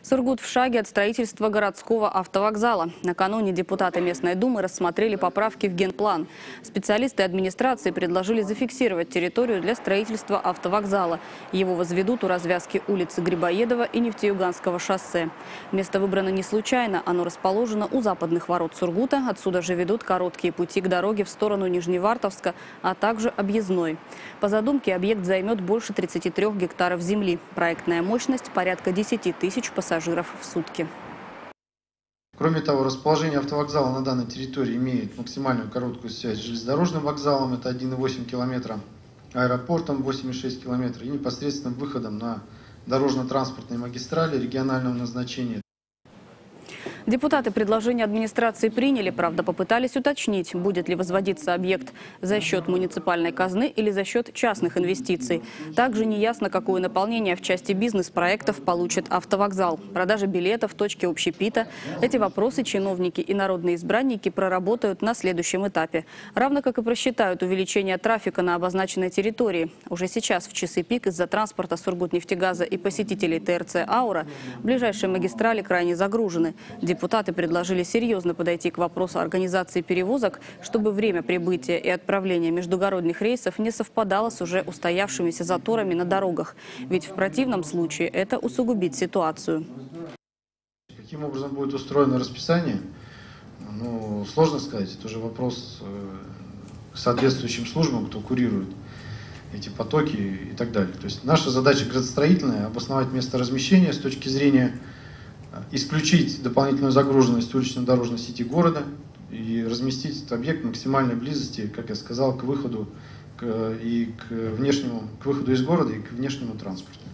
Сургут в шаге от строительства городского автовокзала. Накануне депутаты местной думы рассмотрели поправки в генплан. Специалисты администрации предложили зафиксировать территорию для строительства автовокзала. Его возведут у развязки улицы Грибоедова и Нефтеюганского шоссе. Место выбрано не случайно. Оно расположено у западных ворот Сургута. Отсюда же ведут короткие пути к дороге в сторону Нижневартовска, а также объездной. По задумке объект займет больше 33 гектаров земли. Проектная мощность порядка 10 тысяч пассажиров в сутки. Кроме того, расположение автовокзала на данной территории имеет максимальную короткую связь с железнодорожным вокзалом, это 1,8 километра, аэропортом 8,6 километра и непосредственным выходом на дорожно-транспортные магистрали регионального назначения. Депутаты предложение администрации приняли, правда, попытались уточнить, будет ли возводиться объект за счет муниципальной казны или за счет частных инвестиций. Также неясно, какое наполнение в части бизнес-проектов получит автовокзал. Продажа билетов, точки общепита. Эти вопросы чиновники и народные избранники проработают на следующем этапе. Равно как и просчитают увеличение трафика на обозначенной территории. Уже сейчас в часы пик из-за транспорта Сургутнефтегаза и посетителей ТРЦ «Аура» ближайшие магистрали крайне загружены. Депутаты предложили серьезно подойти к вопросу организации перевозок, чтобы время прибытия и отправления междугородних рейсов не совпадало с уже устоявшимися заторами на дорогах. Ведь в противном случае это усугубит ситуацию. Каким образом будет устроено расписание? Ну, сложно сказать. Это уже вопрос к соответствующим службам, кто курирует эти потоки и так далее. То есть наша задача градостроительная – обосновать место размещения с точки зрения исключить дополнительную загруженность улично-дорожной сети города и разместить этот объект в максимальной близости, как я сказал, к выходу, к выходу из города и к внешнему транспорту.